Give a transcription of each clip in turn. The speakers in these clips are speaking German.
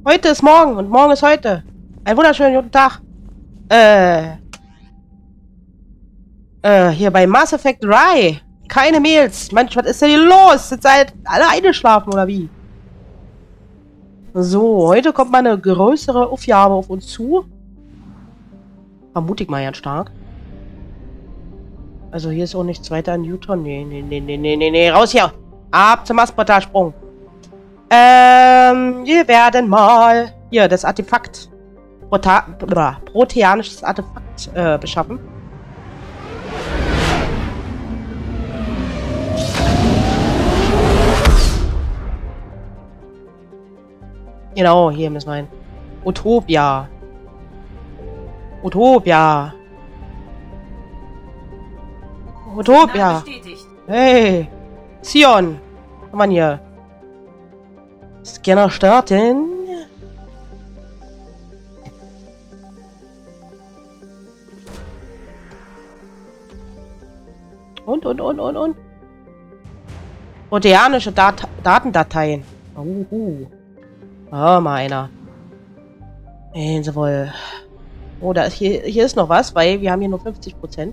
Heute ist morgen und morgen ist heute. Einen wunderschönen guten Tag. Hier bei Mass Effect 3. Keine Mails. Mensch, was ist denn hier los? Sind seid alle eingeschlafen oder wie? So, heute kommt mal eine größere Aufgabe auf uns zu. Vermute ich mal ganz stark. Also hier ist auch nichts weiter an Newton. Nee. Raus hier. Ab zum Massportalsprung. Wir werden mal hier das Artefakt. Proteanisches Artefakt beschaffen. Genau, hier müssen wir hin. Utopia. Utopia. Utopia. Hey. Sion. Komm mal hier. Scanner starten. Und. Proteanische Datendateien. Oh, mal einer. Jawohl. Oh, da ist hier ist noch was, weil wir haben hier nur 50%.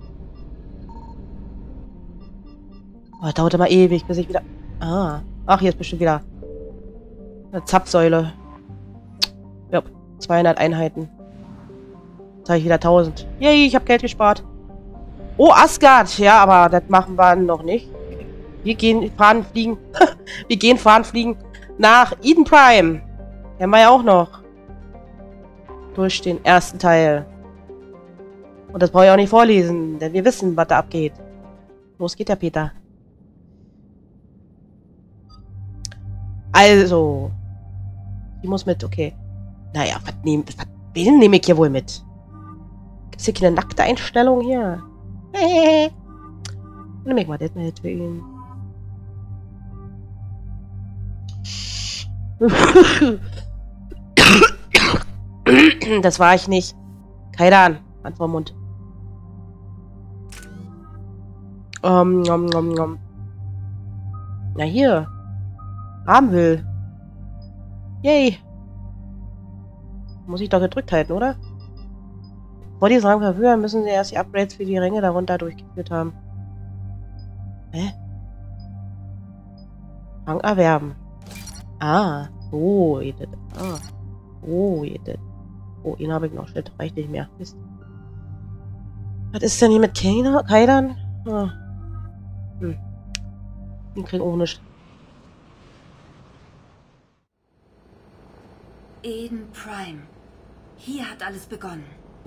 Oh, das dauert immer ewig, bis ich wieder... Ah. Ach, hier ist bestimmt wieder eine Zapfsäule. Ja, 200 Einheiten. Jetzt habe ich wieder 1000. Yay, ich habe Geld gespart. Oh, Asgard. Ja, aber das machen wir noch nicht. Wir gehen fahren, fliegen. Wir gehen fahren, fliegen nach Eden Prime. Haben wir ja auch noch. Durch den ersten Teil. Und das brauche ich auch nicht vorlesen, denn wir wissen, was da abgeht. Los geht der Peter. Also. Die muss mit, okay. Naja, wen nehme ich hier wohl mit? Gibt es hier keine nackte Einstellung hier? Nimm ich mal das mit für ihn. Das war ich nicht. Keine Ahnung. Hand vor Mund. Na hier. Haben will. Yay. Muss ich doch gedrückt halten, oder? Wollte ich sagen, verwirren, müssen sie erst die Upgrades für die Ränge darunter durchgeführt haben. Hä? Rang erwerben. Ah. So geht das. Ah. So geht das. Oh, ihn habe ich noch. Shit, reicht nicht mehr. Mist. Was ist denn hier mit Kaidern? Ah. Den kriegen auch nichts. Eden Prime. Hier hat alles begonnen.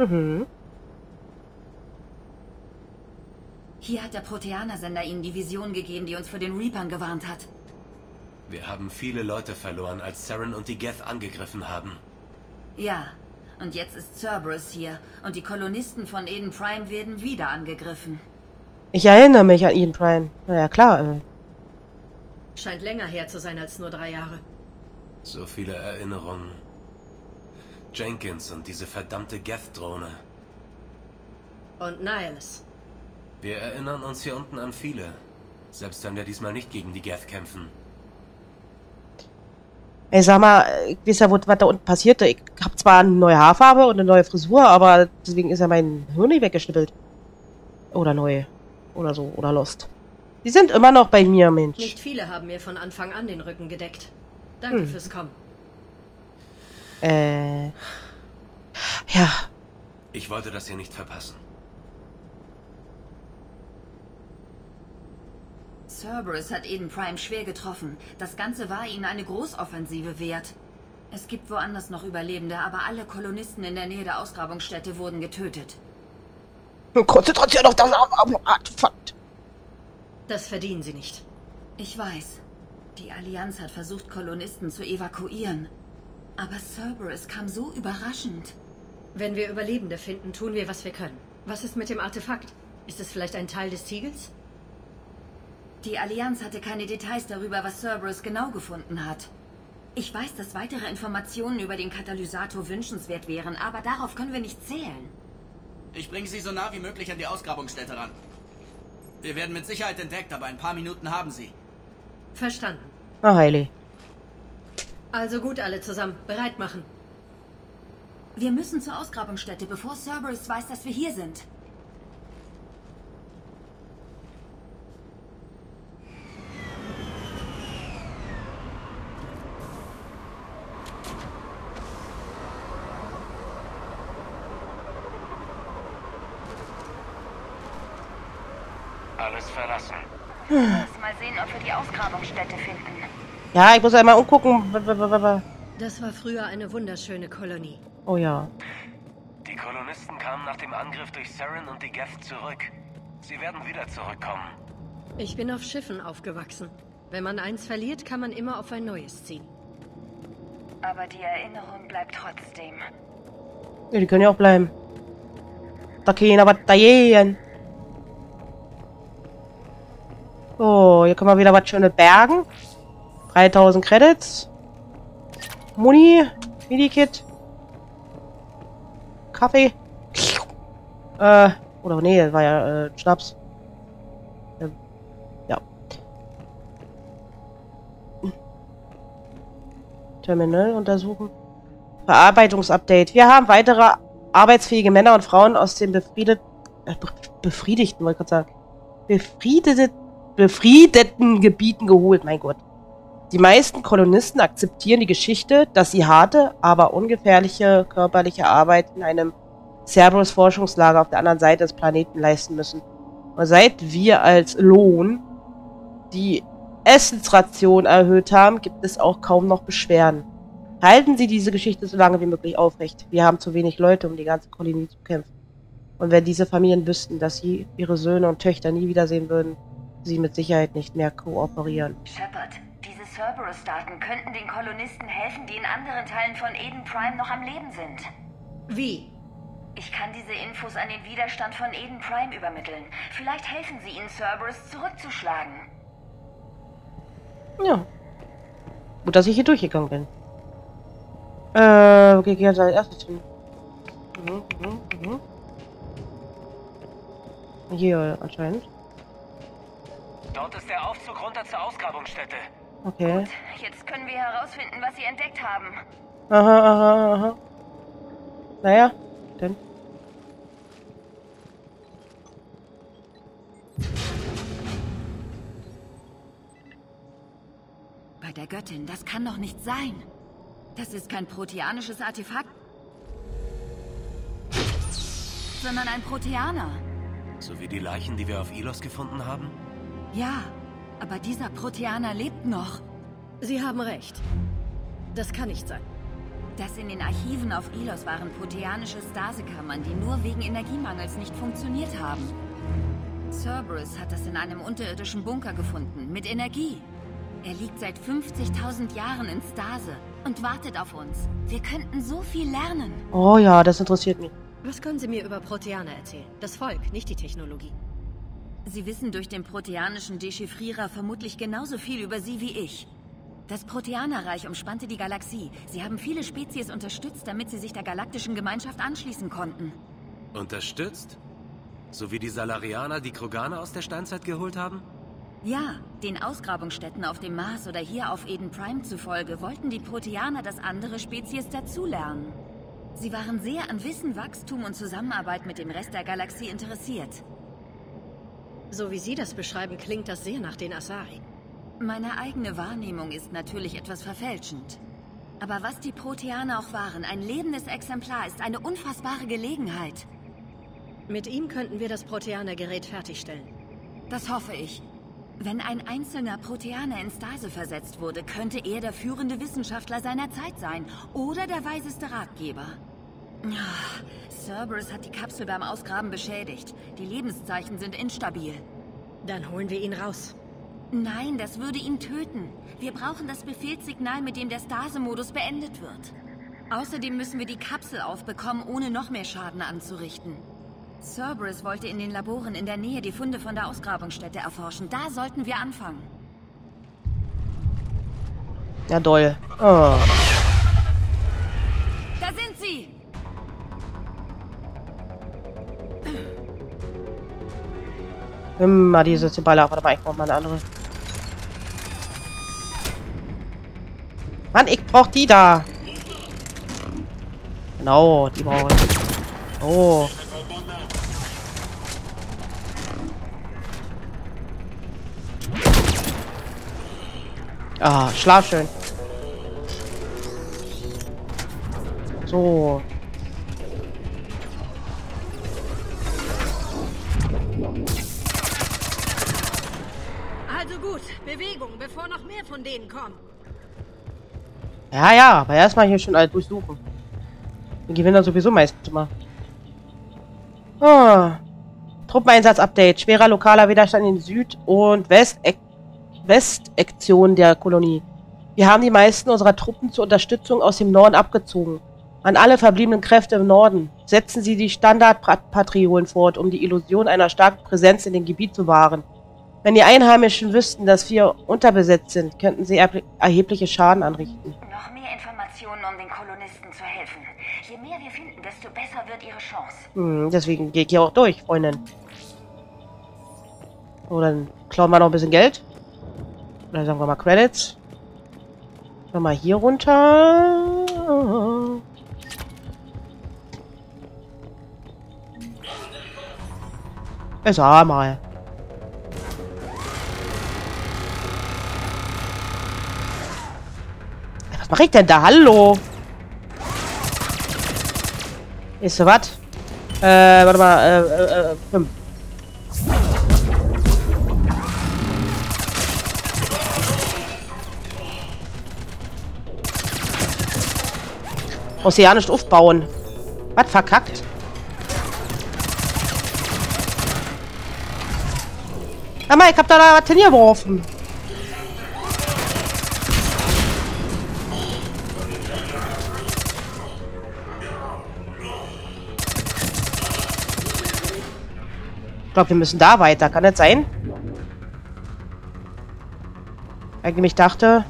Hier hat der Proteaner-Sender Ihnen die Vision gegeben, die uns vor den Reapern gewarnt hat. Wir haben viele Leute verloren, als Saren und die Geth angegriffen haben. Ja, und jetzt ist Cerberus hier und die Kolonisten von Eden Prime werden wieder angegriffen. Ich erinnere mich an Eden Prime. Naja, klar. Scheint länger her zu sein als nur 3 Jahre. So viele Erinnerungen. Jenkins und diese verdammte Geth-Drohne. Und Niles. Wir erinnern uns hier unten an viele. Selbst wenn wir diesmal nicht gegen die Geth kämpfen. Ey, sag mal, ich weiß ja, was da unten passierte. Ich habe zwar eine neue Haarfarbe und eine neue Frisur, aber deswegen ist ja mein Hirn nicht weggeschnippelt. Oder neu. Oder so. Oder lost. Die sind immer noch bei mir, Mensch. Nicht viele haben mir von Anfang an den Rücken gedeckt. Danke fürs Kommen. Ja. Ich wollte das hier nicht verpassen. Cerberus hat Eden Prime schwer getroffen. Das Ganze war ihnen eine Großoffensive wert. Es gibt woanders noch Überlebende, aber alle Kolonisten in der Nähe der Ausgrabungsstätte wurden getötet. Konzentration auf das Artefakt. Das verdienen sie nicht. Ich weiß. Die Allianz hat versucht, Kolonisten zu evakuieren. Aber Cerberus kam so überraschend. Wenn wir Überlebende finden, tun wir, was wir können. Was ist mit dem Artefakt? Ist es vielleicht ein Teil des Siegels? Die Allianz hatte keine Details darüber, was Cerberus genau gefunden hat. Ich weiß, dass weitere Informationen über den Katalysator wünschenswert wären, aber darauf können wir nicht zählen. Ich bringe Sie so nah wie möglich an die Ausgrabungsstätte ran. Wir werden mit Sicherheit entdeckt, aber ein paar Minuten haben Sie. Verstanden. Ah, Heili. Also gut, alle zusammen. Bereit machen. Wir müssen zur Ausgrabungsstätte, bevor Cerberus weiß, dass wir hier sind. Alles verlassen. Lass mal sehen, ob wir die Ausgrabungsstätte finden. Ja, ich muss einmal umgucken. Das war früher eine wunderschöne Kolonie. Oh ja. Die Kolonisten kamen nach dem Angriff durch Saren und die Geth zurück. Sie werden wieder zurückkommen. Ich bin auf Schiffen aufgewachsen. Wenn man eins verliert, kann man immer auf ein neues ziehen. Aber die Erinnerung bleibt trotzdem. Ja, die können ja auch bleiben. Da gehen aber Batterien. So, hier können wir wieder was Schönes bergen. 3000 Credits. Muni. Medikit. Kaffee. Oder nee, das war ja Schnaps. Ja. Terminal untersuchen. Verarbeitungsupdate. Wir haben weitere arbeitsfähige Männer und Frauen aus den befriedeten, wollte ich gerade sagen. Befriedeten Gebieten geholt, mein Gott. Die meisten Kolonisten akzeptieren die Geschichte, dass sie harte, aber ungefährliche körperliche Arbeit in einem Cerberus-Forschungslager auf der anderen Seite des Planeten leisten müssen. Und seit wir als Lohn die Essensration erhöht haben, gibt es auch kaum noch Beschwerden. Halten Sie diese Geschichte so lange wie möglich aufrecht. Wir haben zu wenig Leute, um die ganze Kolonie zu kämpfen. Und wenn diese Familien wüssten, dass sie ihre Söhne und Töchter nie wiedersehen würden, sie mit Sicherheit nicht mehr kooperieren. Shepard, diese Cerberus-Daten könnten den Kolonisten helfen, die in anderen Teilen von Eden Prime noch am Leben sind. Wie? Ich kann diese Infos an den Widerstand von Eden Prime übermitteln. Vielleicht helfen sie ihnen, Cerberus zurückzuschlagen. Ja. Gut, dass ich hier durchgegangen bin. Wo gehe ich jetzt als erstes hin? Hier anscheinend. Dort ist der Aufzug runter zur Ausgrabungsstätte. Okay. Gut, jetzt können wir herausfinden, was sie entdeckt haben. Aha. Naja, denn. Bei der Göttin, das kann doch nicht sein. Das ist kein proteanisches Artefakt, sondern ein Proteaner. So wie die Leichen, die wir auf Ilos gefunden haben? Ja, aber dieser Proteaner lebt noch. Sie haben recht. Das kann nicht sein. Das in den Archiven auf Ilos waren proteanische Stasekammern, die nur wegen Energiemangels nicht funktioniert haben. Cerberus hat das in einem unterirdischen Bunker gefunden, mit Energie. Er liegt seit 50.000 Jahren in Stase und wartet auf uns. Wir könnten so viel lernen. Oh ja, das interessiert mich. Was können Sie mir über Proteaner erzählen? Das Volk, nicht die Technologie. Sie wissen durch den proteanischen Dechiffrierer vermutlich genauso viel über sie wie ich. Das Proteanerreich umspannte die Galaxie. Sie haben viele Spezies unterstützt, damit sie sich der galaktischen Gemeinschaft anschließen konnten. Unterstützt? So wie die Salarianer die Kroganer aus der Steinzeit geholt haben? Ja, den Ausgrabungsstätten auf dem Mars oder hier auf Eden Prime zufolge wollten die Proteaner, dass andere Spezies dazulernen. Sie waren sehr an Wissen, Wachstum und Zusammenarbeit mit dem Rest der Galaxie interessiert. So wie Sie das beschreiben, klingt das sehr nach den Asari. Meine eigene Wahrnehmung ist natürlich etwas verfälschend. Aber was die Proteaner auch waren, ein lebendes Exemplar ist eine unfassbare Gelegenheit. Mit ihm könnten wir das Proteaner-Gerät fertigstellen. Das hoffe ich. Wenn ein einzelner Proteaner in Stase versetzt wurde, könnte er der führende Wissenschaftler seiner Zeit sein oder der weiseste Ratgeber. Cerberus hat die Kapsel beim Ausgraben beschädigt. Die Lebenszeichen sind instabil. Dann holen wir ihn raus. Nein, das würde ihn töten. Wir brauchen das Befehlssignal, mit dem der Stase-Modus beendet wird. Außerdem müssen wir die Kapsel aufbekommen, ohne noch mehr Schaden anzurichten. Cerberus wollte in den Laboren in der Nähe die Funde von der Ausgrabungsstätte erforschen. Da sollten wir anfangen. Ja, doll. Oh. Da sind sie! Immer diese Baller. Warte mal, ich brauche mal eine andere. Mann, ich brauch die da. Genau, die brauche ich. Oh. Ah, schlaf schön. So. Also gut, Bewegung, bevor noch mehr von denen kommen. Ja, ja, aber erstmal hier schon alles durchsuchen. Wir gewinnen dann sowieso meistens immer. Ah. Truppeneinsatz-Update. Schwerer lokaler Widerstand in Süd- und Westektion der Kolonie. Wir haben die meisten unserer Truppen zur Unterstützung aus dem Norden abgezogen. An alle verbliebenen Kräfte im Norden. Setzen Sie die Standardpatriolen fort, um die Illusion einer starken Präsenz in dem Gebiet zu wahren. Wenn die Einheimischen wüssten, dass wir unterbesetzt sind, könnten sie erhebliche Schaden anrichten. Noch mehr Informationen, um den Kolonisten zu helfen. Je mehr wir finden, desto besser wird ihre Chance. Deswegen gehe ich hier auch durch, Freundin. So, dann klauen wir noch ein bisschen Geld. Oder sagen wir mal Credits. Dann mal hier runter. Sag mal. Was mache ich denn da? Hallo? Ist so was? Warte mal, 5. Ozeanisch aufbauen. Was verkackt? Hör mal, ich hab da was hingeworfen. Ich glaube, wir müssen da weiter. Kann das sein? Eigentlich dachte...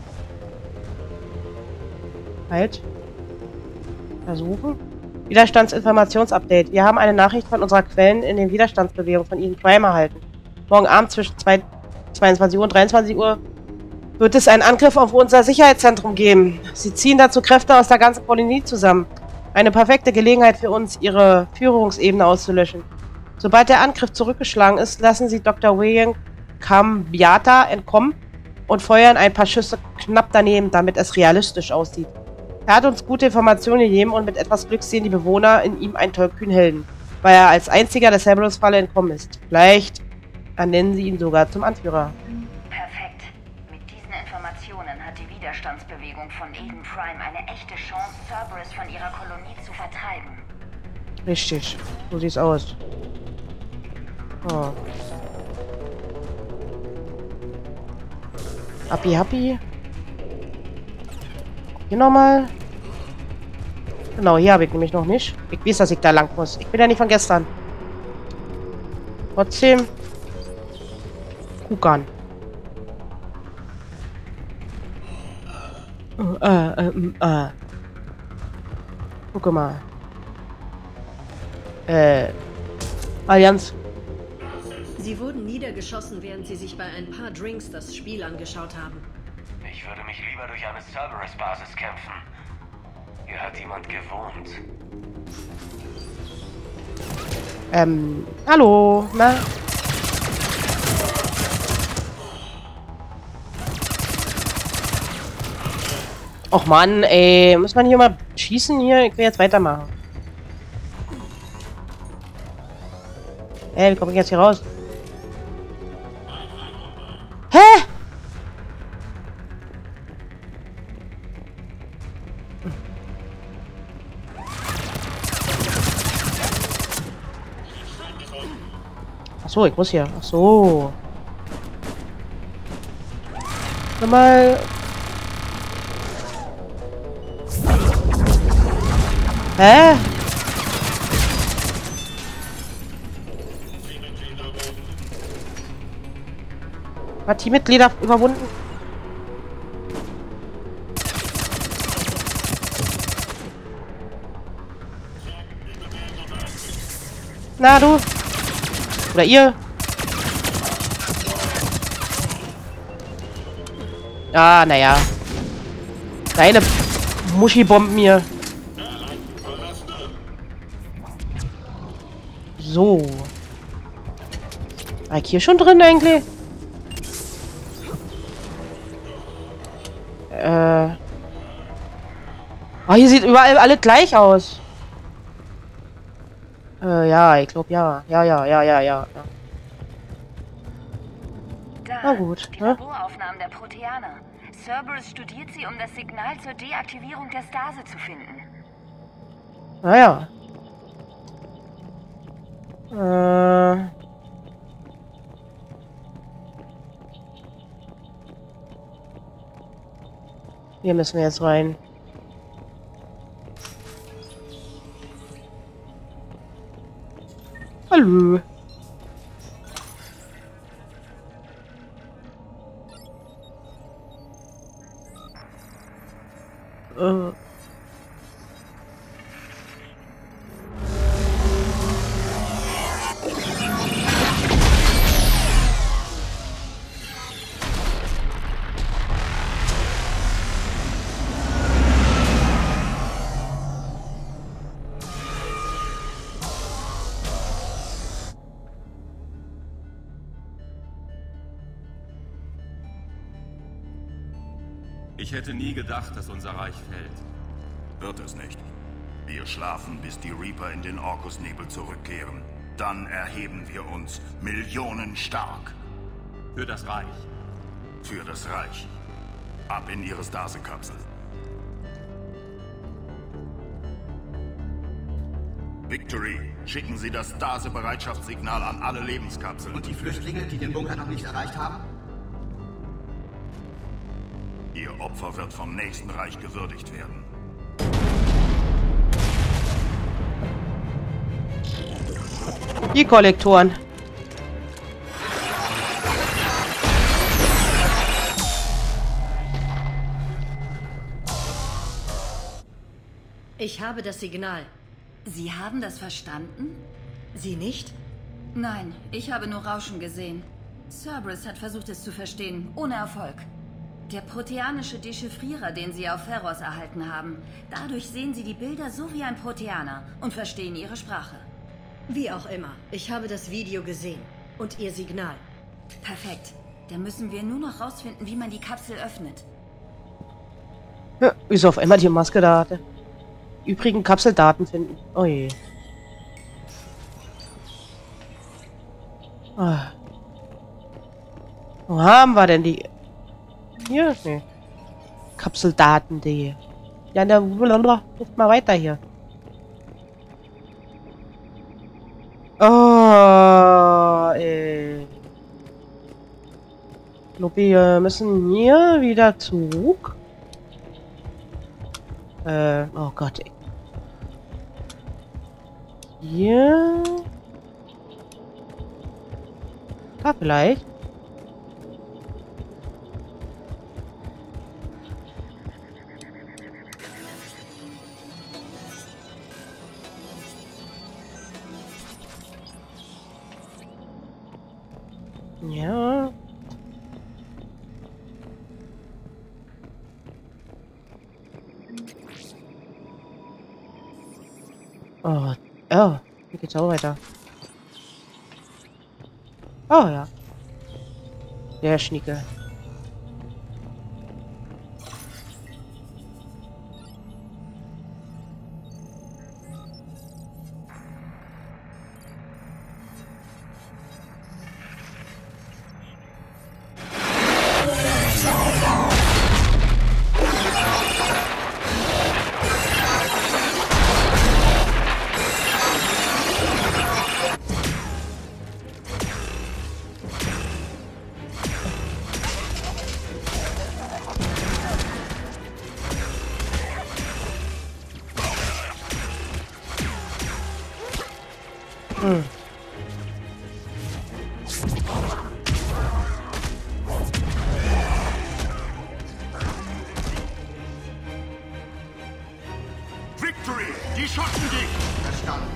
Halt. Versuchen. Widerstandsinformationsupdate. Wir haben eine Nachricht von unserer Quellen in den Widerstandsbewegungen von Eden Prime erhalten. Morgen Abend zwischen 22 Uhr und 23 Uhr wird es einen Angriff auf unser Sicherheitszentrum geben. Sie ziehen dazu Kräfte aus der ganzen Kolonie zusammen. Eine perfekte Gelegenheit für uns, ihre Führungsebene auszulöschen. Sobald der Angriff zurückgeschlagen ist, lassen sie Dr. William Cambiata entkommen und feuern ein paar Schüsse knapp daneben, damit es realistisch aussieht. Er hat uns gute Informationen gegeben und mit etwas Glück sehen die Bewohner in ihm einen tollkühnen Helden, weil er als einziger der Cerberus-Falle entkommen ist. Vielleicht ernennen sie ihn sogar zum Anführer. Perfekt. Mit diesen Informationen hat die Widerstandsbewegung von Eden Prime eine echte Chance, Cerberus von ihrer Kolonie zu vertreiben. Richtig. So sieht's aus. Oh. Happy, happy. Hier nochmal. Genau, hier habe ich nämlich noch nicht. Ich weiß, dass ich da lang muss. Ich bin ja nicht von gestern. Trotzdem. Guck an. Guck mal. Allianz. Sie wurden niedergeschossen, während sie sich bei ein paar Drinks das Spiel angeschaut haben. Ich würde mich lieber durch eine Cerberus-Basis kämpfen. Hier hat jemand gewohnt. Hallo, na? Och Mann, ey, muss man hier mal schießen hier? Ich will jetzt weitermachen. Ey, wie komme ich jetzt hier raus? Hä? Achso, ich muss hier. Achso. Nochmal. Hä? Hat Teammitglieder überwunden? Na du? Oder ihr? Ah, naja. Deine Muschibomben hier. So. War ich hier schon drin eigentlich? Oh, hier sieht überall alles gleich aus. Ja, ich glaube ja. Ja. Da, Na gut, die ne? Laboraufnahmen der Proteaner. Cerberus studiert sie, um das Signal zur Deaktivierung der Stase zu finden. Naja. Hier müssen wir jetzt rein. Hallo. Ich hätte nie gedacht, dass unser Reich fällt. Wird es nicht. Wir schlafen, bis die Reaper in den Orkusnebel zurückkehren. Dann erheben wir uns millionenstark. Für das Reich. Für das Reich. Ab in ihre Stase-Kapsel. Victory, schicken Sie das Stase-Bereitschaftssignal an alle Lebenskapseln. Und die Flüchtlinge, die den Bunker noch nicht erreicht haben? Ihr Opfer wird vom nächsten Reich gewürdigt werden. Die Kollektoren. Ich habe das Signal. Sie haben das verstanden? Sie nicht? Nein, ich habe nur Rauschen gesehen. Cerberus hat versucht, es zu verstehen, ohne Erfolg. Der proteanische Dechiffrierer, den Sie auf Ferros erhalten haben. Dadurch sehen Sie die Bilder so wie ein Proteaner und verstehen ihre Sprache. Wie auch immer. Ich habe das Video gesehen. Und Ihr Signal. Perfekt. Dann müssen wir nur noch rausfinden, wie man die Kapsel öffnet. Ja, wieso auf einmal die Maske da hatte? Übrigen Kapseldaten finden. Oh je. Ah. Wo haben wir denn die? Hier? Nee. Kapseldaten, die. Ja, dann ruft mal weiter hier. Oh, ey. Ich glaube, wir müssen hier wieder zurück. Oh Gott, ey. Hier. Da vielleicht. Ja. Oh, hier geht's auch weiter. Oh ja. Der Schnicke. Victory, die schotten dich! Verstanden.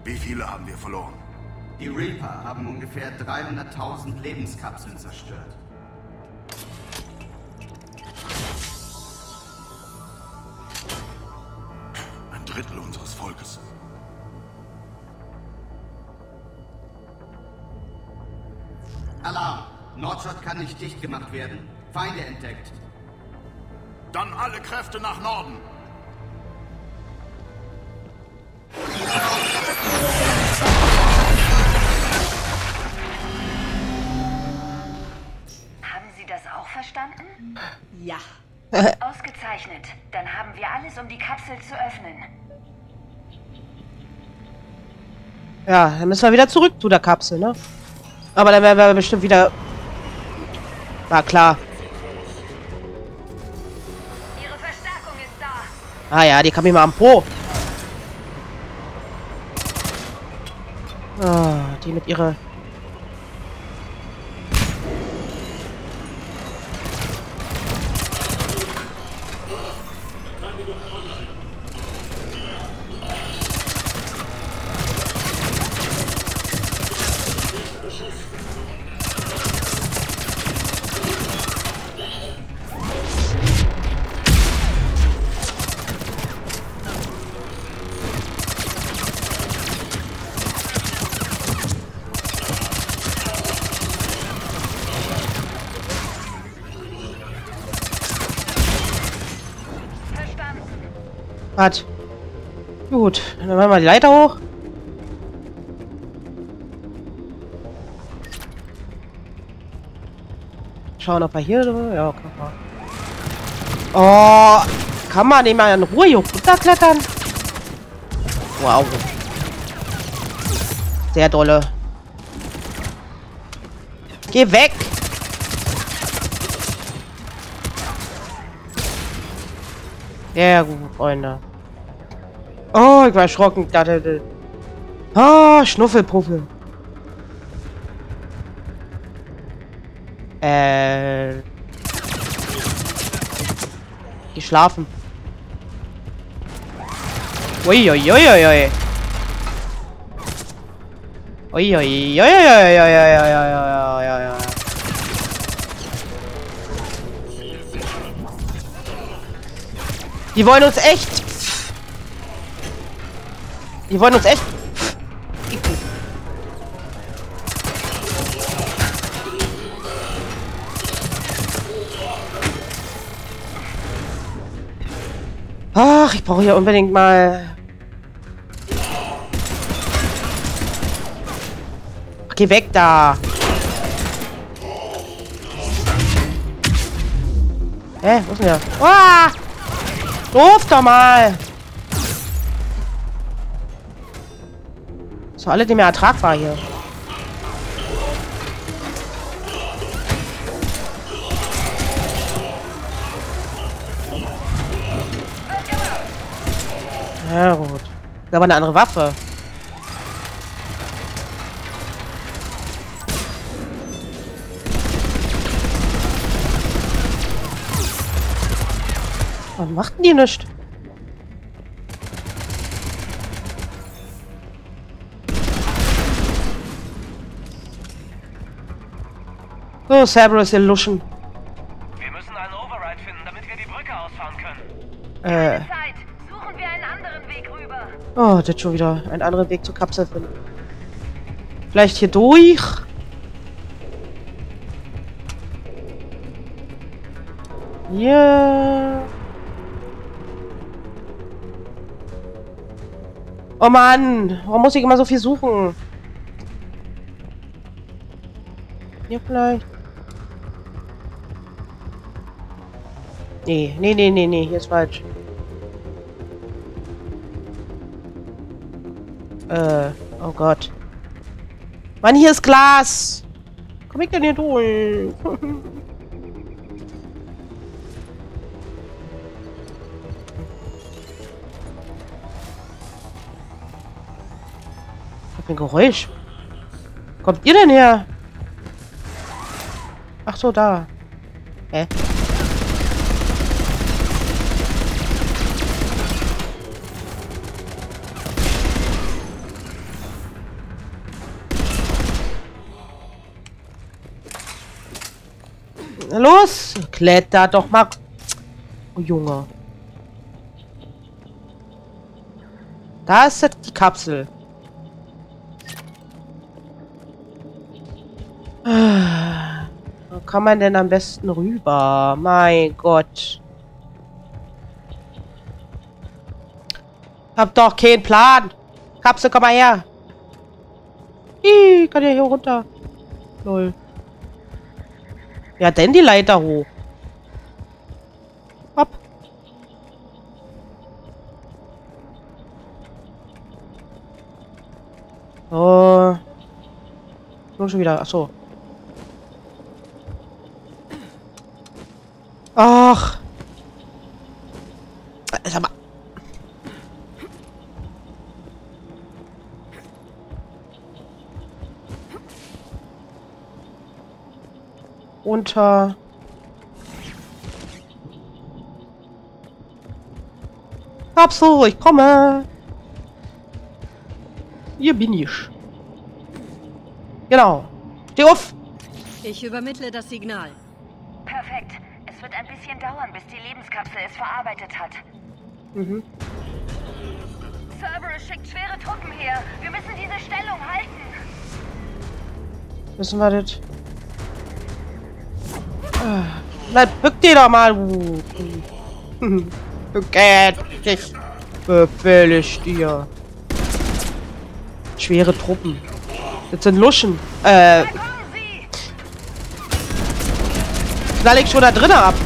Wie viele haben wir verloren? Die Reaper haben ungefähr 300.000 Lebenskapseln zerstört. Ein Drittel unseres Volkes. Alarm! Nordshot kann nicht dicht gemacht werden. Feinde entdeckt. Dann alle Kräfte nach Norden. Haben Sie das auch verstanden? Ja. Ausgezeichnet. Dann haben wir alles, um die Kapsel zu öffnen. Ja, dann müssen wir wieder zurück zu der Kapsel, ne? Aber dann werden wir bestimmt wieder... War klar. Ihre Verstärkung ist da. Ah ja, die kam mir mal am Po. Ah, die mit ihrer... Hat. Gut, dann machen wir die Leiter hoch. Schauen, ob wir hier... Ja, kann man. Oh, kann man nicht mal in Ruhe hier runterklettern? Wow. Sehr dolle. Geh weg! Ja, gut, Freunde. Oh, ich war erschrocken. Oh, Schnuffelpuffel. Die schlafen. Uiuiuiui. Uiuiuiui. Die wollen uns echt... Die wollen uns echt... Ach, ich brauche hier unbedingt mal... Ach, geh weg da! Hä? Wo ist denn der? Ah! Ruf doch mal! So, alle, die mir ertragbar hier. Ja, gut. Das aber eine andere Waffe. Was machten die nicht? So, Cerberus, ihr Luschen. Wir müssen einen Override finden, damit wir die Brücke ausfahren können. Zeit. Suchen wir einen anderen Weg rüber. Oh, das schon wieder. Einen anderen Weg zur Kapsel finden. Vielleicht hier durch? Hier. Oh Mann, warum muss ich immer so viel suchen? Hier vielleicht? Nee, hier ist falsch. Oh Gott. Mann, hier ist Glas! Komm ich denn hier durch? Was für ein Geräusch? Kommt ihr denn her? Ach so, da. Hä? Los, kletter doch mal. Oh, Junge. Da ist die Kapsel. Wo kann man denn am besten rüber? Mein Gott. Hab doch keinen Plan. Kapsel, komm mal her. Ih, kann ja hier runter. Lol. Ja, denn die Leiter hoch. Hopp. Oh. Nur schon wieder. Achso. Ach. Sag mal. Unter. Kapsel, ich komme. Hier bin ich. Genau. Steh auf. Ich übermittle das Signal. Perfekt. Es wird ein bisschen dauern, bis die Lebenskapsel es verarbeitet hat. Mhm. Cerberus schickt schwere Truppen her. Wir müssen diese Stellung halten. Wissen wir das? Bleib, bück dir doch mal. Bück dich. Befehl ich dir. Schwere Truppen. Das sind Luschen. Knall ich schon da drinnen ab.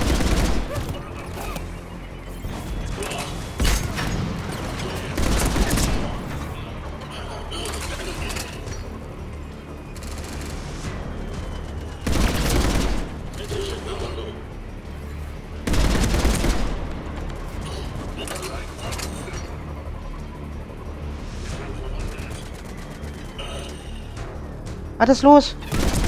Was ist los?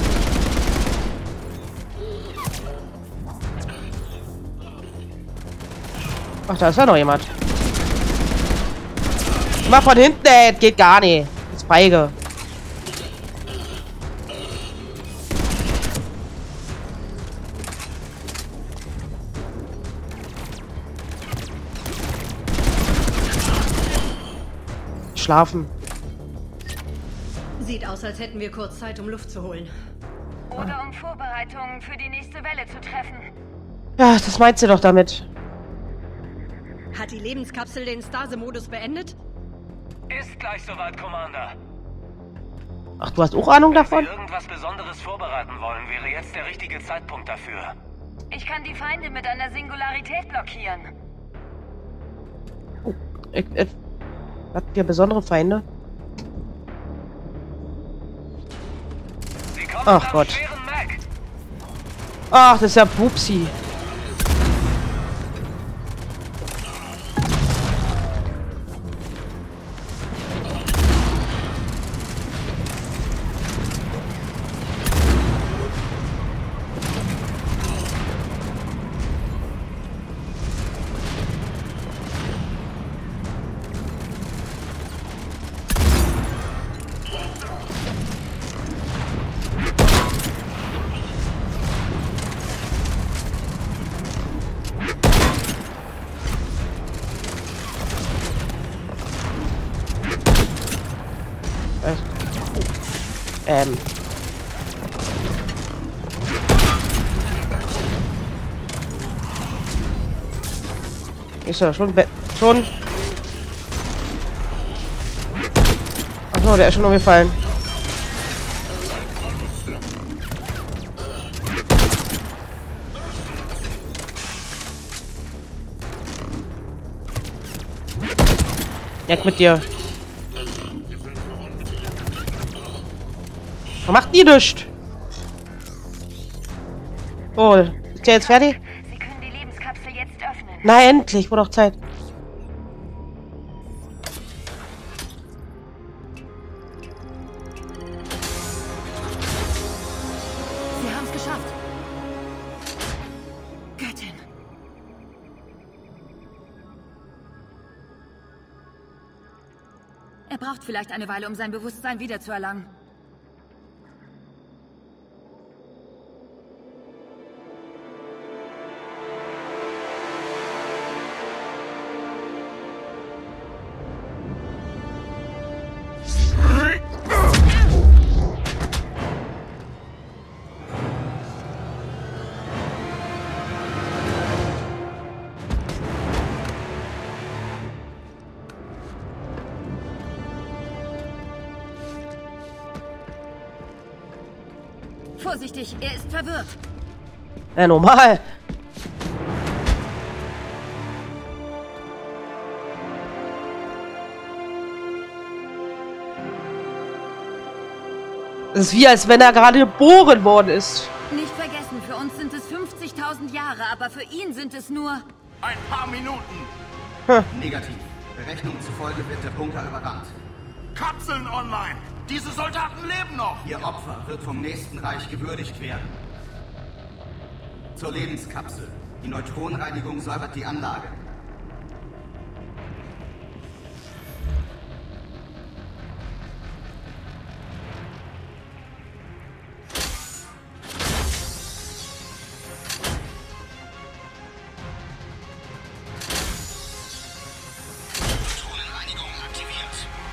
Ach, da ist ja noch jemand. Mal von hinten, ey. Das geht gar nicht. Das ist feige. Schlafen. Sieht aus, als hätten wir kurz Zeit, um Luft zu holen. Oder um Vorbereitungen für die nächste Welle zu treffen. Ja, das meint sie doch damit. Hat die Lebenskapsel den Stase-Modus beendet? Ist gleich soweit, Commander. Ach, du hast auch Ahnung Wenn davon? Sie irgendwas Besonderes vorbereiten wollen, wäre jetzt der richtige Zeitpunkt dafür. Ich kann die Feinde mit einer Singularität blockieren. Oh, habt ihr besondere Feinde? Sie kommen Ach mit einem Gott. schweren Mac. Ach, das ist ja Pupsi. Ist ja schon. Schon. Achso, der ist schon umgefallen. Weg mit dir. Was macht die nichts? Oh, ist der jetzt fertig? Sie können die Lebenskapsel jetzt öffnen. Na endlich, wurde doch Zeit. Sie haben es geschafft. Göttin. Er braucht vielleicht eine Weile, um sein Bewusstsein wiederzuerlangen. Vorsichtig, er ist verwirrt. Ja, normal. Das ist wie, als wenn er gerade geboren worden ist. Nicht vergessen, für uns sind es 50.000 Jahre, aber für ihn sind es nur... Ein paar Minuten. Negativ. Berechnungen zufolge wird der Bunker überrannt. Kapseln online. Diese Soldaten leben noch. Ihr Opfer wird vom nächsten Reich gewürdigt werden. Zur Lebenskapsel. Die Neutronenreinigung säubert die Anlage. Neutronenreinigung aktiviert.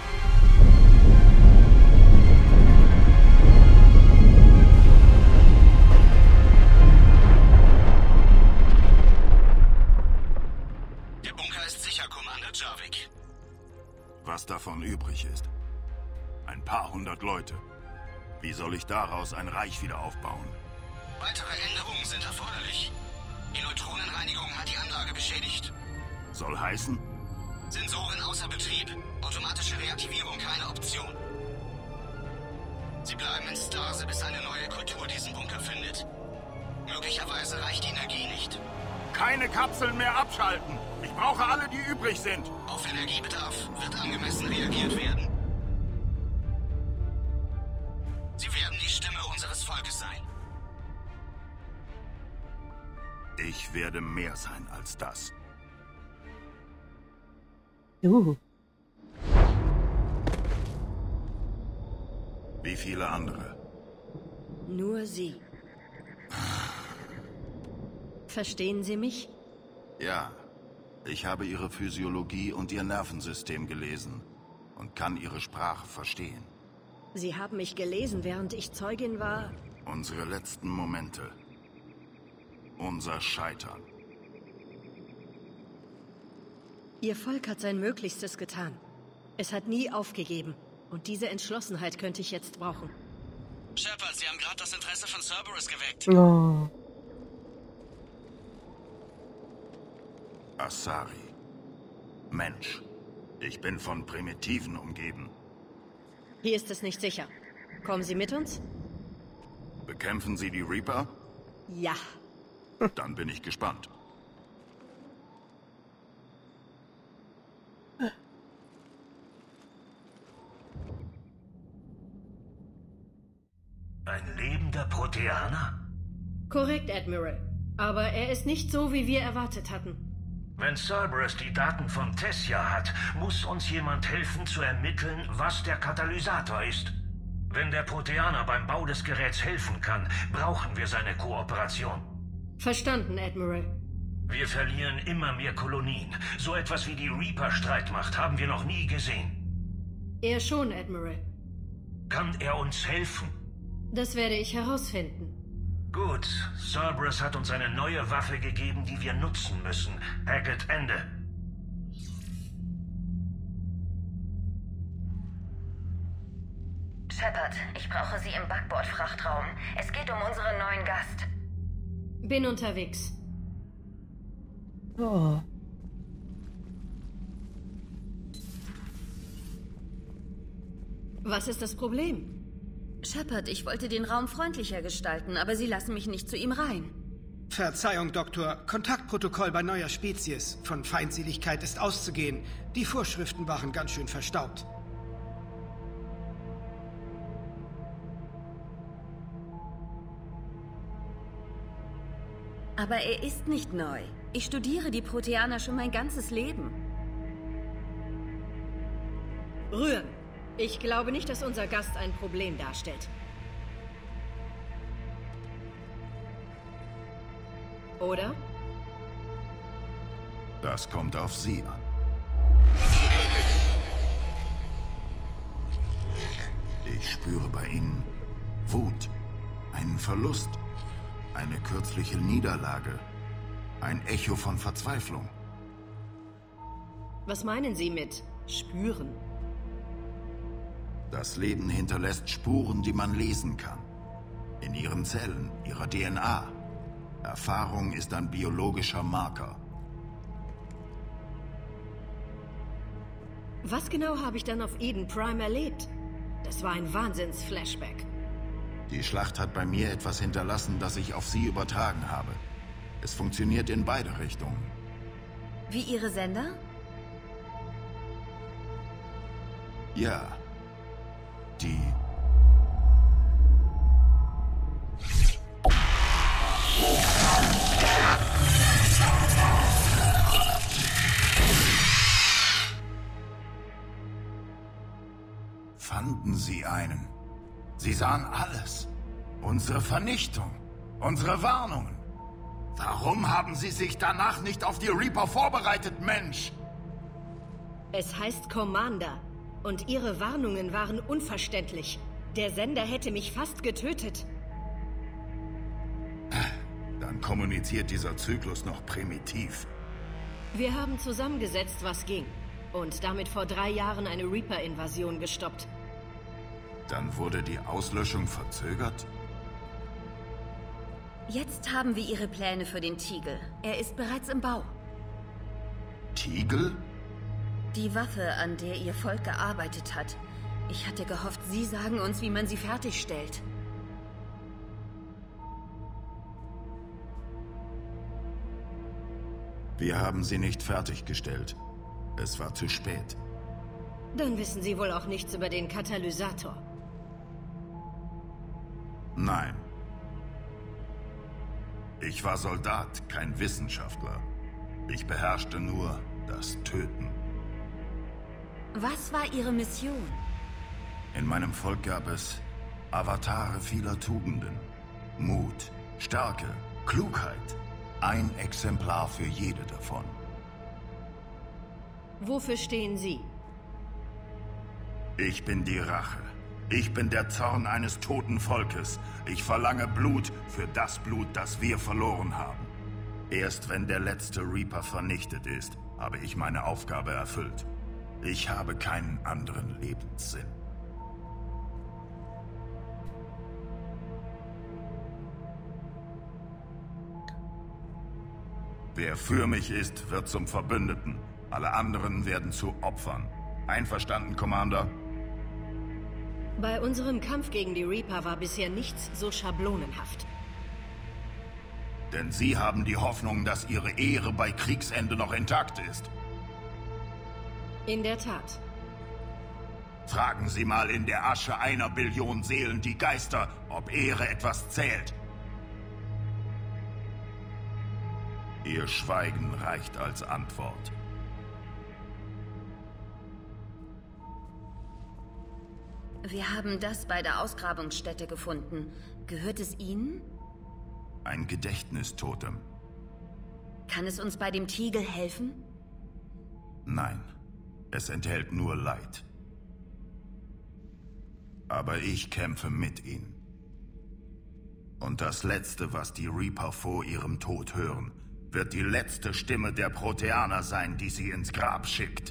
Der Bunker ist sicher, Commander Jarvik. Was davon übrig ist. Ein paar hundert Leute. Wie soll ich daraus ein Reich wieder aufbauen? Weitere Änderungen sind erforderlich. Die Neutronenreinigung hat die Anlage beschädigt. Soll heißen? Sensoren außer Betrieb. Automatische Reaktivierung keine Option. Sie bleiben in Stase, bis eine neue Kultur diesen Bunker findet. Möglicherweise reicht die Energie nicht. Keine Kapseln mehr abschalten. Ich brauche alle, die übrig sind. Auf Energiebedarf wird angemessen reagiert werden. Sie werden die Stimme unseres Volkes sein. Ich werde mehr sein als das. Wie viele andere? Nur Sie. Verstehen Sie mich? Ja. Ich habe ihre Physiologie und ihr Nervensystem gelesen und kann ihre Sprache verstehen. Sie haben mich gelesen, während ich Zeugin war. Unsere letzten Momente. Unser Scheitern. Ihr Volk hat sein Möglichstes getan. Es hat nie aufgegeben. Und diese Entschlossenheit könnte ich jetzt brauchen. Shepard, Sie haben gerade das Interesse von Cerberus geweckt. Oh. Asari. Mensch. Ich bin von Primitiven umgeben. Hier ist es nicht sicher. Kommen Sie mit uns? Bekämpfen Sie die Reaper? Ja. Dann bin ich gespannt. Ein lebender Proteaner? Korrekt, Admiral. Aber er ist nicht so, wie wir erwartet hatten. Wenn Cerberus die Daten von Tessia hat, muss uns jemand helfen zu ermitteln, was der Katalysator ist. Wenn der Proteaner beim Bau des Geräts helfen kann, brauchen wir seine Kooperation. Verstanden, Admiral. Wir verlieren immer mehr Kolonien. So etwas wie die Reaper-Streitmacht haben wir noch nie gesehen. Er schon, Admiral. Kann er uns helfen? Das werde ich herausfinden. Gut, Cerberus hat uns eine neue Waffe gegeben, die wir nutzen müssen. Hackett, Ende. Shepard, ich brauche Sie im Backbord-Frachtraum. Es geht um unseren neuen Gast. Bin unterwegs. Oh. Was ist das Problem? Shepard, ich wollte den Raum freundlicher gestalten, aber Sie lassen mich nicht zu ihm rein. Verzeihung, Doktor. Kontaktprotokoll bei neuer Spezies. Von Feindseligkeit ist auszugehen. Die Vorschriften waren ganz schön verstaubt. Aber er ist nicht neu. Ich studiere die Proteaner schon mein ganzes Leben. Rühren. Ich glaube nicht, dass unser Gast ein Problem darstellt. Oder? Das kommt auf Sie an. Ich spüre bei Ihnen Wut, einen Verlust, eine kürzliche Niederlage, ein Echo von Verzweiflung. Was meinen Sie mit spüren? Das Leben hinterlässt Spuren, die man lesen kann. In ihren Zellen, ihrer DNA. Erfahrung ist ein biologischer Marker. Was genau habe ich dann auf Eden Prime erlebt? Das war ein Wahnsinns-Flashback. Die Schlacht hat bei mir etwas hinterlassen, das ich auf sie übertragen habe. Es funktioniert in beide Richtungen. Wie Ihre Sender? Ja. Die... Fanden sie einen. Sie sahen alles. Unsere Vernichtung. Unsere Warnungen. Warum haben sie sich danach nicht auf die Reaper vorbereitet, Mensch? Es heißt Commander. Und ihre Warnungen waren unverständlich. Der Sender hätte mich fast getötet. Dann kommuniziert dieser Zyklus noch primitiv. Wir haben zusammengesetzt, was ging. Und damit vor 3 Jahren eine Reaper-Invasion gestoppt. Dann wurde die Auslöschung verzögert? Jetzt haben wir Ihre Pläne für den Teagle. Er ist bereits im Bau. Teagle? Die Waffe, an der Ihr Volk gearbeitet hat. Ich hatte gehofft, Sie sagen uns, wie man sie fertigstellt. Wir haben sie nicht fertiggestellt. Es war zu spät. Dann wissen Sie wohl auch nichts über den Katalysator. Nein. Ich war Soldat, kein Wissenschaftler. Ich beherrschte nur das Töten. Was war Ihre Mission? In meinem Volk gab es Avatare vieler Tugenden. Mut, Stärke, Klugheit. Ein Exemplar für jede davon. Wofür stehen Sie? Ich bin die Rache. Ich bin der Zorn eines toten Volkes. Ich verlange Blut für das Blut, das wir verloren haben. Erst wenn der letzte Reaper vernichtet ist, habe ich meine Aufgabe erfüllt. Ich habe keinen anderen Lebenssinn. Wer für mich ist, wird zum Verbündeten. Alle anderen werden zu Opfern. Einverstanden, Commander? Bei unserem Kampf gegen die Reaper war bisher nichts so schablonenhaft. Denn Sie haben die Hoffnung, dass Ihre Ehre bei Kriegsende noch intakt ist. In der Tat. Fragen Sie mal in der Asche 1 Billion Seelen die Geister, ob Ehre etwas zählt. Ihr Schweigen reicht als Antwort. Wir haben das bei der Ausgrabungsstätte gefunden. Gehört es Ihnen? Ein Gedächtnistotem. Kann es uns bei dem Teagle helfen? Nein, es enthält nur Leid. Aber ich kämpfe mit ihnen. Und das Letzte, was die Reaper vor ihrem Tod hören, wird die letzte Stimme der Proteaner sein, die sie ins Grab schickt.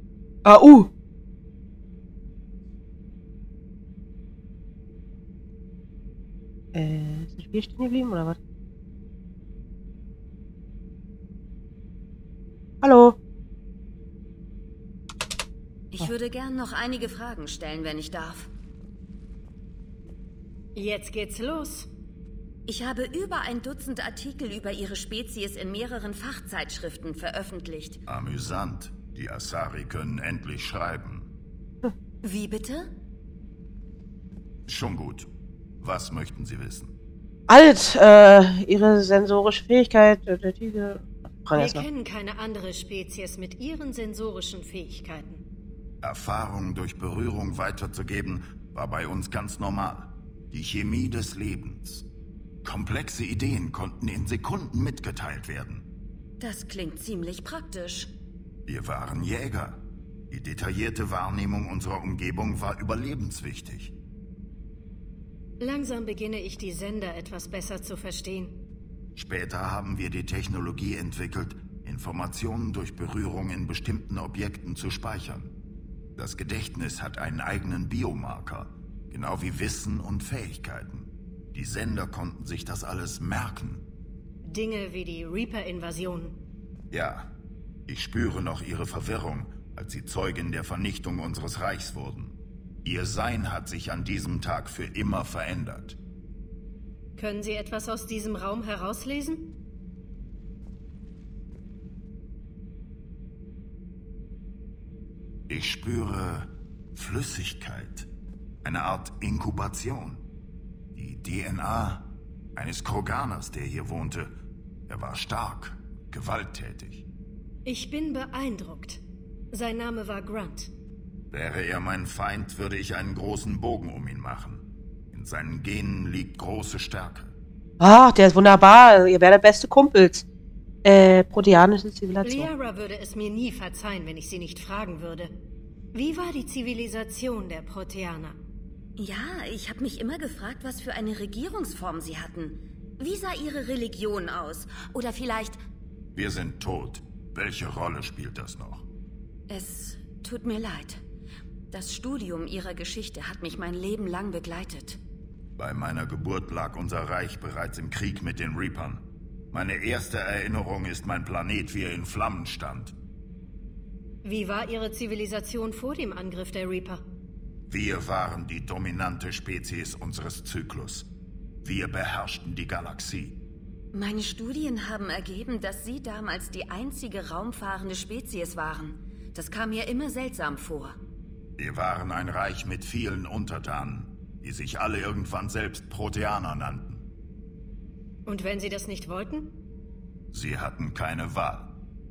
Ist das Spiel stehen geblieben, oder was? Hallo? Ich würde gern noch einige Fragen stellen, wenn ich darf. Jetzt geht's los. Ich habe über 1 Dutzend Artikel über Ihre Spezies in mehreren Fachzeitschriften veröffentlicht. Amüsant. Die Asari können endlich schreiben. Wie bitte? Schon gut. Was möchten Sie wissen? Alt, Ihre sensorische Fähigkeit, der Tiger. Wir kennen keine andere Spezies mit ihren sensorischen Fähigkeiten. Erfahrung durch Berührung weiterzugeben, war bei uns ganz normal. Die Chemie des Lebens. Komplexe Ideen konnten in Sekunden mitgeteilt werden. Das klingt ziemlich praktisch. Wir waren Jäger. Die detaillierte Wahrnehmung unserer Umgebung war überlebenswichtig. Langsam beginne ich die Sender etwas besser zu verstehen. Später haben wir die Technologie entwickelt, Informationen durch Berührung in bestimmten Objekten zu speichern. Das Gedächtnis hat einen eigenen Biomarker, genau wie Wissen und Fähigkeiten. Die Sender konnten sich das alles merken. Dinge wie die Reaper-Invasion. Ja, ich spüre noch ihre Verwirrung, als sie Zeugin der Vernichtung unseres Reichs wurden. Ihr Sein hat sich an diesem Tag für immer verändert. Können Sie etwas aus diesem Raum herauslesen? Ich spüre Flüssigkeit, eine Art Inkubation. Die DNA eines Kroganers, der hier wohnte. Er war stark, gewalttätig. Ich bin beeindruckt. Sein Name war Grunt. Wäre er mein Feind, würde ich einen großen Bogen um ihn machen. In seinen Genen liegt große Stärke. Ah, der ist wunderbar. Ihr werdet beste Kumpels. Proteanische Zivilisation. Liara würde es mir nie verzeihen, wenn ich sie nicht fragen würde. Wie war die Zivilisation der Proteaner? Ja, ich habe mich immer gefragt, was für eine Regierungsform sie hatten. Wie sah ihre Religion aus? Oder vielleicht... Wir sind tot. Welche Rolle spielt das noch? Es tut mir leid. Das Studium ihrer Geschichte hat mich mein Leben lang begleitet. Bei meiner Geburt lag unser Reich bereits im Krieg mit den Reapern. Meine erste Erinnerung ist mein Planet, wie er in Flammen stand. Wie war Ihre Zivilisation vor dem Angriff der Reaper? Wir waren die dominante Spezies unseres Zyklus. Wir beherrschten die Galaxie. Meine Studien haben ergeben, dass Sie damals die einzige raumfahrende Spezies waren. Das kam mir immer seltsam vor. Wir waren ein Reich mit vielen Untertanen, die sich alle irgendwann selbst Proteaner nannten. Und wenn Sie das nicht wollten? Sie hatten keine Wahl.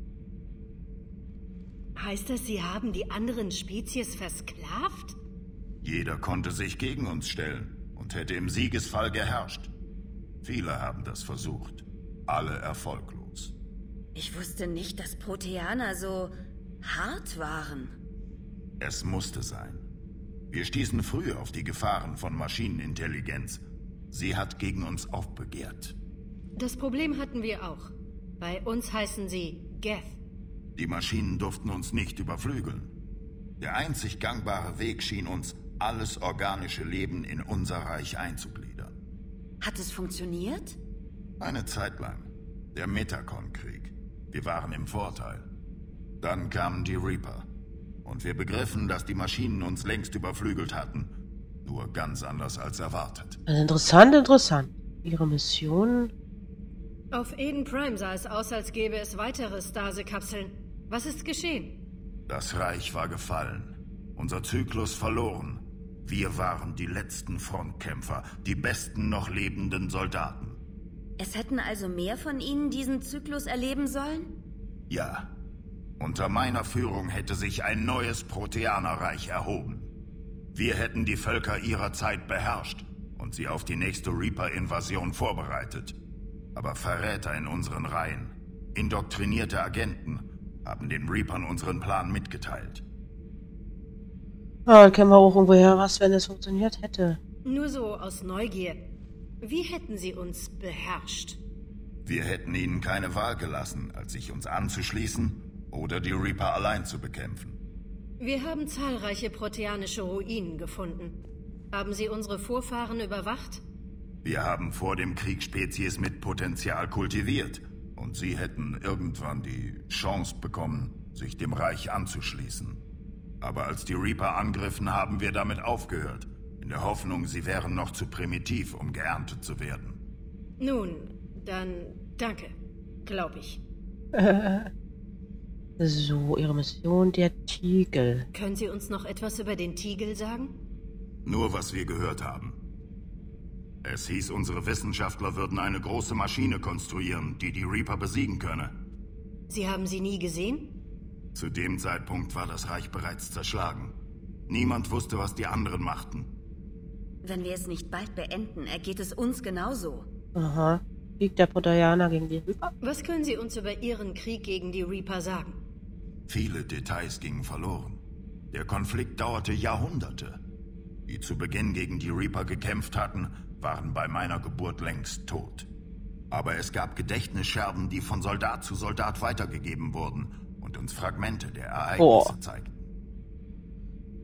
Heißt das, Sie haben die anderen Spezies versklavt? Jeder konnte sich gegen uns stellen und hätte im Siegesfall geherrscht. Viele haben das versucht, alle erfolglos. Ich wusste nicht, dass Proteaner so hart waren. Es musste sein. Wir stießen früh auf die Gefahren von Maschinenintelligenz. Sie hat gegen uns aufbegehrt. Das Problem hatten wir auch. Bei uns heißen sie Geth. Die Maschinen durften uns nicht überflügeln. Der einzig gangbare Weg schien uns, alles organische Leben in unser Reich einzugliedern. Hat es funktioniert? Eine Zeit lang. Der Metacon-Krieg. Wir waren im Vorteil. Dann kamen die Reaper. Und wir begriffen, dass die Maschinen uns längst überflügelt hatten. Nur ganz anders als erwartet. Interessant, interessant. Ihre Mission? Auf Eden Prime sah es aus, als gäbe es weitere Stase-Kapseln. Was ist geschehen? Das Reich war gefallen. Unser Zyklus verloren. Wir waren die letzten Frontkämpfer, die besten noch lebenden Soldaten. Es hätten also mehr von ihnen diesen Zyklus erleben sollen? Ja. Unter meiner Führung hätte sich ein neues Proteanerreich erhoben. Wir hätten die Völker ihrer Zeit beherrscht und sie auf die nächste Reaper-Invasion vorbereitet. Aber Verräter in unseren Reihen, indoktrinierte Agenten, haben den Reapern unseren Plan mitgeteilt. Ja, kennen wir auch irgendwoher was, wenn es funktioniert hätte. Nur so aus Neugier. Wie hätten sie uns beherrscht? Wir hätten ihnen keine Wahl gelassen, als sich uns anzuschließen oder die Reaper allein zu bekämpfen. Wir haben zahlreiche proteanische Ruinen gefunden. Haben sie unsere Vorfahren überwacht? Wir haben vor dem Krieg Spezies mit Potenzial kultiviert. Und sie hätten irgendwann die Chance bekommen, sich dem Reich anzuschließen. Aber als die Reaper angriffen, haben wir damit aufgehört. In der Hoffnung, sie wären noch zu primitiv, um geerntet zu werden. Nun, dann danke. Glaub ich. So, Ihre Mission, der Tiegel. Können Sie uns noch etwas über den Tiegel sagen? Nur, was wir gehört haben. Es hieß, unsere Wissenschaftler würden eine große Maschine konstruieren, die die Reaper besiegen könne. Sie haben sie nie gesehen? Zu dem Zeitpunkt war das Reich bereits zerschlagen. Niemand wusste, was die anderen machten. Wenn wir es nicht bald beenden, ergeht es uns genauso. Aha. Krieg der Proteaner gegen die Reaper? Was können Sie uns über Ihren Krieg gegen die Reaper sagen? Viele Details gingen verloren. Der Konflikt dauerte Jahrhunderte. Die zu Beginn gegen die Reaper gekämpft hatten, waren bei meiner Geburt längst tot. Aber es gab Gedächtnisscherben, die von Soldat zu Soldat weitergegeben wurden und uns Fragmente der Ereignisse zeigten.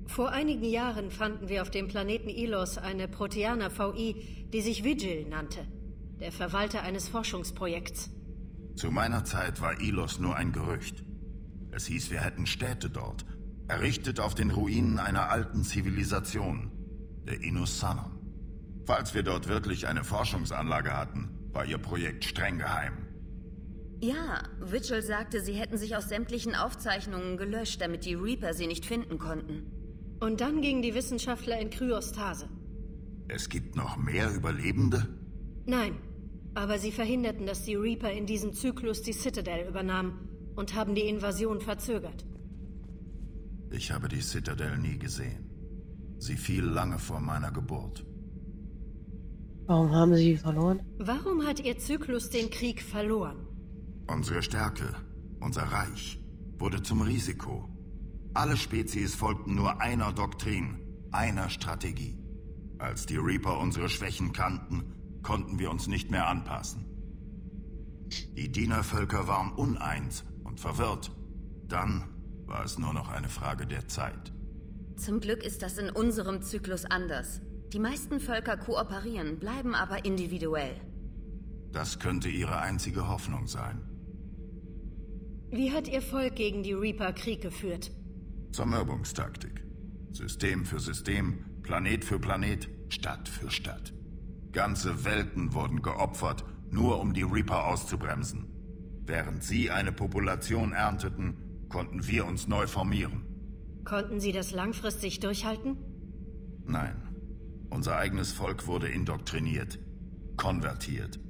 Vor einigen Jahren fanden wir auf dem Planeten Ilos eine Proteaner VI, die sich Vigil nannte. Der Verwalter eines Forschungsprojekts. Zu meiner Zeit war Ilos nur ein Gerücht. Es hieß, wir hätten Städte dort, errichtet auf den Ruinen einer alten Zivilisation, der Inussanon. Falls wir dort wirklich eine Forschungsanlage hatten, war ihr Projekt streng geheim. Ja, Vigil sagte, sie hätten sich aus sämtlichen Aufzeichnungen gelöscht, damit die Reaper sie nicht finden konnten. Und dann gingen die Wissenschaftler in Kryostase. Es gibt noch mehr Überlebende? Nein, aber sie verhinderten, dass die Reaper in diesem Zyklus die Citadel übernahmen und haben die Invasion verzögert. Ich habe die Citadel nie gesehen. Sie fiel lange vor meiner Geburt. Warum haben sie verloren? Warum hat ihr Zyklus den Krieg verloren? Unsere Stärke, unser Reich, wurde zum Risiko. Alle Spezies folgten nur einer Doktrin, einer Strategie. Als die Reaper unsere Schwächen kannten, konnten wir uns nicht mehr anpassen. Die Dienervölker waren uneins und verwirrt. Dann war es nur noch eine Frage der Zeit. Zum Glück ist das in unserem Zyklus anders. Die meisten Völker kooperieren, bleiben aber individuell. Das könnte ihre einzige Hoffnung sein. Wie hat ihr Volk gegen die Reaper Krieg geführt? Zermürbungstaktik. System für System, Planet für Planet, Stadt für Stadt. Ganze Welten wurden geopfert, nur um die Reaper auszubremsen. Während sie eine Population ernteten, konnten wir uns neu formieren. Konnten sie das langfristig durchhalten? Nein. Unser eigenes Volk wurde indoktriniert, konvertiert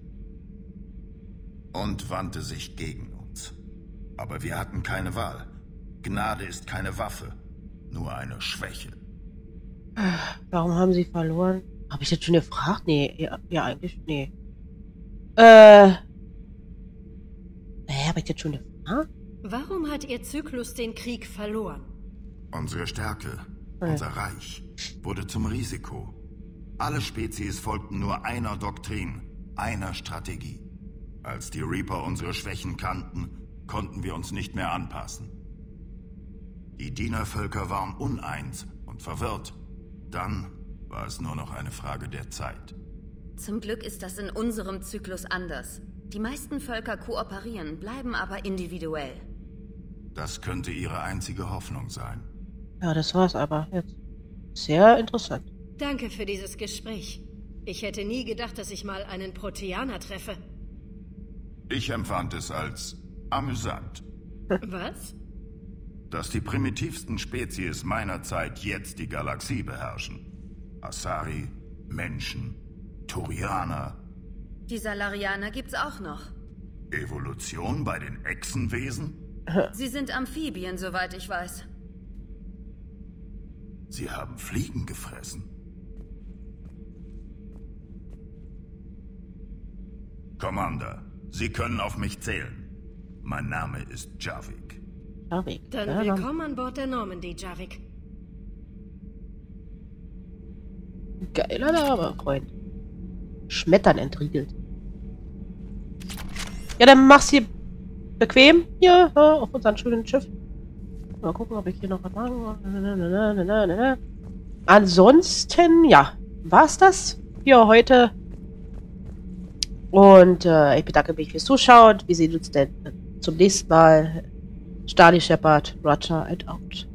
und wandte sich gegen uns. Aber wir hatten keine Wahl. Gnade ist keine Waffe, nur eine Schwäche. Warum haben sie verloren? Habe ich das schon gefragt? Nee, ja eigentlich, nee. Habe ich das schon gefragt? Warum hat ihr Zyklus den Krieg verloren? Unsere Stärke, unser Reich, wurde zum Risiko. Alle Spezies folgten nur einer Doktrin, einer Strategie. Als die Reaper unsere Schwächen kannten, konnten wir uns nicht mehr anpassen. Die Dienervölker waren uneins und verwirrt. Dann war es nur noch eine Frage der Zeit. Zum Glück ist das in unserem Zyklus anders. Die meisten Völker kooperieren, bleiben aber individuell. Das könnte ihre einzige Hoffnung sein. Ja, das war's aber jetzt. Sehr interessant. Danke für dieses Gespräch. Ich hätte nie gedacht, dass ich mal einen Proteaner treffe. Ich empfand es als amüsant. Was? Dass die primitivsten Spezies meiner Zeit jetzt die Galaxie beherrschen. Asari, Menschen, Turianer. Die Salarianer gibt's auch noch. Evolution bei den Echsenwesen? Sie sind Amphibien, soweit ich weiß. Sie haben Fliegen gefressen. Commander, Sie können auf mich zählen. Mein Name ist Javik. Javik. Dann ja, willkommen an Bord der Normandy, Javik. Geiler Name, Freund. Schmettern entriegelt. Ja, dann mach's hier bequem hier auf unserem schönen Schiff. Mal gucken, ob ich hier noch was mache. Ansonsten, ja, war's das für heute. Und ich bedanke mich fürs Zuschauen. Wir sehen uns dann zum nächsten Mal. Starly Shepard, Roger and out.